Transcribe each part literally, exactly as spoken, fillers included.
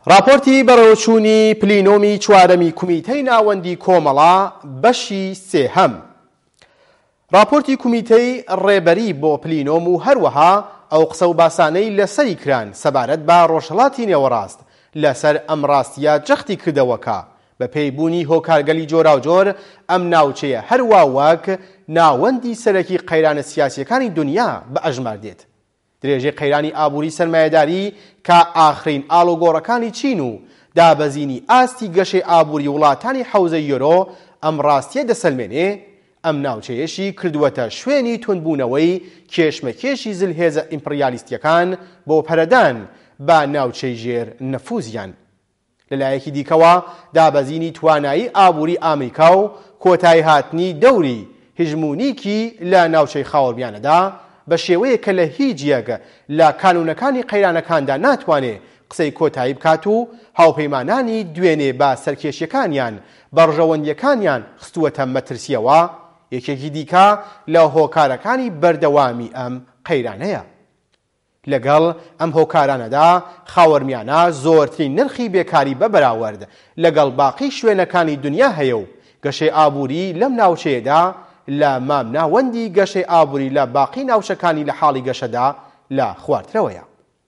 راپۆرتی بەڕێوەچوونی پلینۆمی چوارەمی کومیتەی ناوەندی کۆمەڵا بەشی سێهەم. راپۆرتی کومیتەی ڕێبەری بۆ پلینۆم و هەروەها ئەو قسە و باسانەی لەسەری کران سەبارەت بە ڕۆژهەڵاتی نێوەڕاست لەسەر ئەم ڕاستیە جەختی کردەوەکە بە پێیبوونی هۆکارگەلی جۆراوجۆر ئەم ناوچەیە هەروە وەک ناوەندی سەرەکی قەیرانە سیاسیەکانی دنیا بە ئەژمار دێت. درێژەی قەیرانی ئابووری سەرمایەداری کە ئاخرین ئاڵوگۆڕەکانی چین و دابەزینی ئاستی گەشەی ئابووری وڵاتانی حەوزەی یۆرۆ ئەم ڕاستیە دەسەلمێنێ ئەم ناوچەیەشی کردووەتە شوێنی توندبوونەوەی کێشمەکێشی زلهێزە ئیمپریالیستیەکان بۆ پەرەدان بە ناوچەی ژێر نەفوزیان. لەلایەکی دیکەوە دابەزینی توانایی ئابووری ئامریکا و کۆتایی هاتنی دەوری هژمونیکی لە ناوچەی خاوەڕبیانەدا بە شێوەیە کە لە هیچ یەک لە کانونەکانی قەیرانەکاندا ناتوانێت قسەی کۆتایی بکات و هاوپەیمانانی دوێنێ بە سەرکێشیەکانیان بەڕژەوەندیەکانیان خستووەتە مەترسیەوە یەکێکی دیکە لە هۆکارەکانی بەردەوامی ئەم قەیرانەیە. لەگەڵ ئەم هۆکارانەدا خاوەرمیانە زۆرترین نرخی بێکاری بەبەراورد لەگەڵ باقی شوێنەکانی دنیا هەیە و گەشەی ئابووری لەم ناوچەیەدا لە مام ناوەندی گەشەی ئابووری لە باقی ناوچەکانی لە حاڵی گەشەدا لە خواردنەوەیە.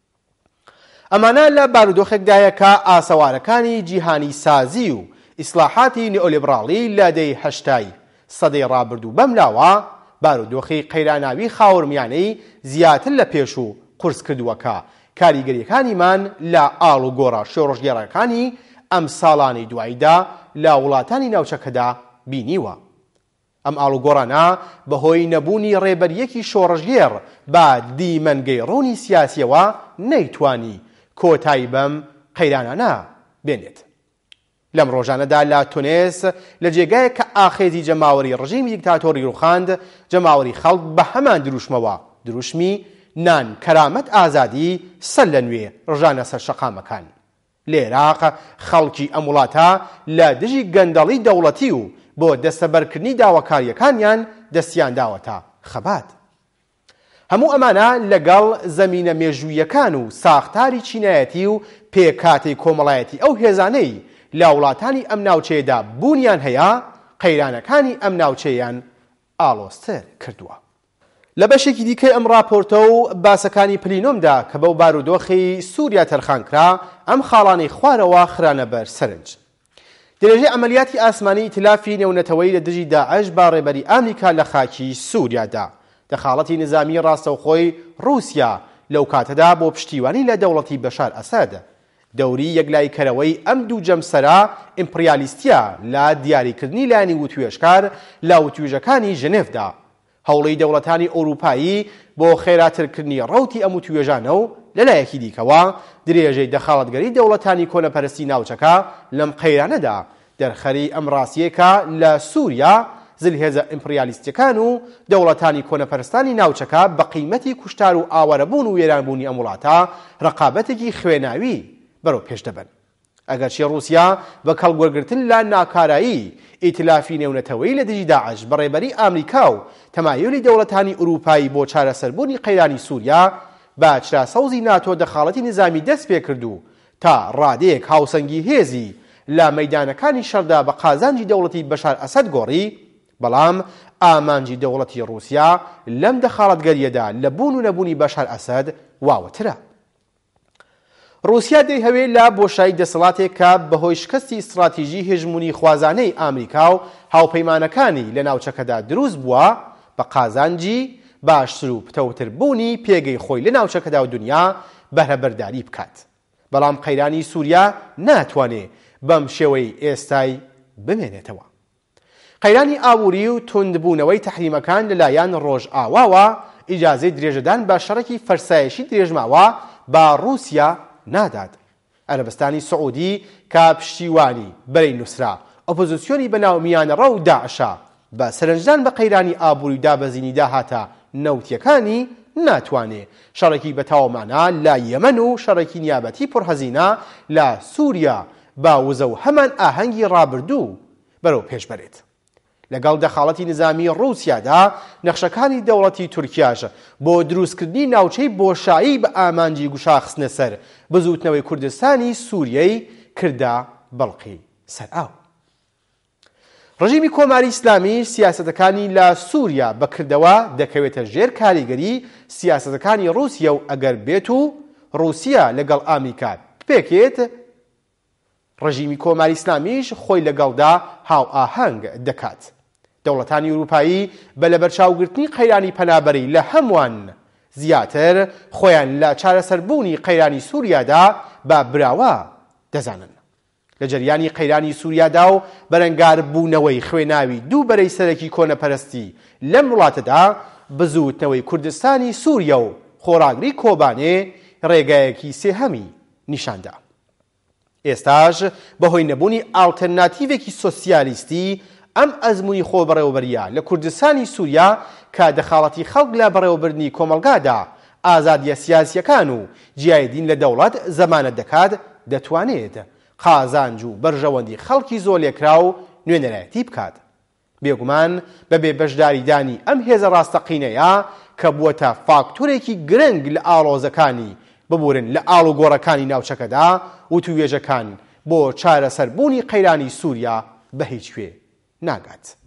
ئەمانە لە بارودۆخێکدایە کە ئاسەوارەکانی جیهانی سازی و ئیسلاحاتی نئۆلیبراڵی لە دەی هەشتای سەدەی ڕابردوو بەم لاوە بارودۆخی قەیراناوی خاوەرمیانەی زیاتر لە پێش و قورس کردووەکە کاریگەریەکانیمان لە ئاڵ و گۆڕە شێڕۆژگێڕەکانی ئەم ساڵانی دواییدا لە وڵاتانی ناوچەکەدا بینیوە. ئەم ئاڵوگۆڕانە بەهۆی نەبوونی ڕێبەریەکی شۆڕژگێڕ بە دیمەنگەی ڕوونی سیاسیەوە نەیتوانی کۆتایی بەم قەیرانانە بێنێت. لەم ڕۆژانەدا لە تونس لە جێگایە کە ئاخێزی جەماوەری ڕژیمی دیکتاتۆری ڕووخاند جەماوەری خەڵک بە هەمان دروشمەوە دروشمی نان کەرامەت ئازادی سەر لە نوێ ڕژانە سەر شەقامەکان. لە عێراق خەڵکی ئەم وڵاتە لە دژی گەندەڵی دەوڵەتی و بۆ دەستەبەرکردنی داواکاریەکانیان دەستیان داوەتە خەبات. هەموو ئەمانە لەگەڵ زەمینە مێژوویەکان و ساختاری چینایەتی و پێکاتی کۆمەڵایەتی ئەو هێزانەی لە وڵاتانی ئەم ناوچەیەدا بوونیان هەیە قەیرانەکانی ئەم ناوچەیان ئاڵۆزتر کردووە. لە بەشێکی دیکەی ئەم راپۆرتە و باسەکانی پلینۆمدا کە بەو بارودۆخی سووریا تەرخانکرا ئەم خاڵانەی خوارەوە خرانە بەر سەرنج. درێژەی ئەمەلیاتی ئاسمانی ئیتلافی نێونەتەوەی لە دژی داعش با ڕێبەری ئامریکا لە خاکی سووریادا دەخاڵەتی نظامی ڕاستەوخۆی رووسیا لەو کاتەدا بۆ پشتیوانی لە دەوڵەتی بەشار ئەساد دەوری یەکلایکەرەوەی ئەم دوو جەمسەرا ئیمپریالیستیە لە دیاریکردنی لایەنی وتوێژکار لە وتوێژەکانی ژنێفدا هەوڵی دەوڵەتانی ئەوروپایی بۆ خێراترکردنی ڕەوتی ئەم وتوێژانە و لەلایەکی دیکەوە درێژەی دەخاڵەتگەری دەوڵەتانی کۆنەپەرستی ناوچەکە لەم قەیرانەدا دەرخەری ئەم ڕاستیەکە لە سووریا زلهێزە ئیمپریالیستیەکان و دەوڵەتانی کۆنەپەرستانی ناوچەکە بە قیمەتی کوشتار و ئاوارەبوون و وێرانبوونی ئەم وڵاتە ڕقابەتێکی خوێناوی بەرەو پێش دەبن. ئەگەرچی رووسیا بە کەڵگوەرگرتن لە ناکارایی ئیتلافی نێونەتەوەی لە دژی داعش بەڕێبەری ئامریکا و تەمایلی دەوڵەتانی ئوروپایی بۆ چارەسەربوونی قەیرانی سووریا با چراسەوزی ناتۆ دەخاڵەتی نظامی دەست پێ کردو تا ڕادەیەک هاوسەنگی هێزی لە مەیدانەکانی شەردا بە قازانجی دەوڵەتی بەشار ئەسەد گۆڕی، بەڵام ئامانجی دەوڵەتی رووسیا لەم دەخاڵەتگەریەدا لە بوون و نەبوونی بەشار ئەسەد واوەترە. رووسیا دەیهەوێت لە بۆشایی دەسەڵاتێک کە بەهۆی شکستی ئیستراتیژی هێژمونی خوازانەی ئامریکا و هاوپەیمانەکانی لە ناوچەکەدا دروست بووە بە قازانجی باشتر و پتەوتر بوونی پێگەی خۆی لە ناوچەکەدا و دنیا بەهرەبەرداری بکات. بەڵام قەیرانی سووریا ناتوانێت بەم شێوەی ئێستای بمێنێتەوە. قەیرانی ئابووری و توندبوونەوەی تەحریمەکان لەلایەن ڕۆژئاواوە ئیجازەی درێژەدان بە شەڕێکی فەرسایشی درێژماوە بە رووسیا نادات. عەرەبستانی سعودی کە پشتیوانی بەرەی نووسرا ئۆپۆزیسیۆنی بەناو میانەڕە و داعشە بە سەرنجدان بە قەیرانی ئابووری و دابەزینی داهاتە نەوتیەکانی ناتوانێت شەڕێکی بەتاوەمانە لە یەمەن و شەڕێکی نیابەتی پڕهەزینە لە سووریا با وزە و هەمان ئاهەنگی ڕابردوو بەرەو پێش بەرێت. لەگەڵ دەخاڵەتی نظامی ڕووسیادا نەخشەکانی دەوڵەتی تورکیاش بۆ دروستکردنی ناوچەی بۆشایی بە ئامانجی گوشاخستنە سەر بزوتنەوەی کوردستانی سووریەی کردا بەڵقی سەرئاو. ڕژیمی کۆماری ئیسلامی سیاسەتەکانی لە سووریا بەکردەوە دەکەوێتە ژێر کاریگەری سیاسەتەکانی ڕووسیا و ئەگەر بێت و ڕووسیا لەگەڵ ئامریکا پێکێت ڕژیمی کۆماری ئیسلامیش خۆی لەگەڵدا هاو ئاهەنگ دەکات. دەوڵەتانی ئەوروپایی بە لەبەرچاوگرتنی قەیرانی پەنابەری لە هەمووان زیاتر خۆیان لە چارەسەربوونی قەیرانی سووریادا بە براوە دەزانن. لە جەریانی قەیرانی سووریادا و بەرەنگاربوونەوەی خوێناوی دوو بەرەی سەرەکی کۆنەپەرستی لەم وڵاتەدا بزوتنەوەی کوردستانی سووریا و خۆراگری کۆبانێ ڕێگایەکی سێهەمی نیشاندا. ئێستاش بەهۆی نەبوونی ئاڵتەرناتیڤێکی سۆسیالیستی ئەم ئەزموونی خۆبەڕێوەبەریە لە کوردستانی سووریا کە دەخاڵەتی خەڵک لە بەڕێوەبردنی کۆمەڵگادا ئازادیە سیاسیەکان و جیای دین لە دەوڵەت زەمانەت دەکات دەتوانێت قازانج و بەرژەوەندی خەڵکی زۆر لێکرا و نوێنەرایەتی بکات. بێگومان بەبێ بەشداریدانی ئەم هێزە ڕاستەقینەیە کە بووەتە فاکتۆرێکی گرنگ لە ئاڵۆزەکانی ببورن لە ئاڵ و گۆڕەکانی ناوچەکەدا و توێژەکان بۆ چارەسەربوونی قەیرانی سووریا بە هیچ کوێ ناگات.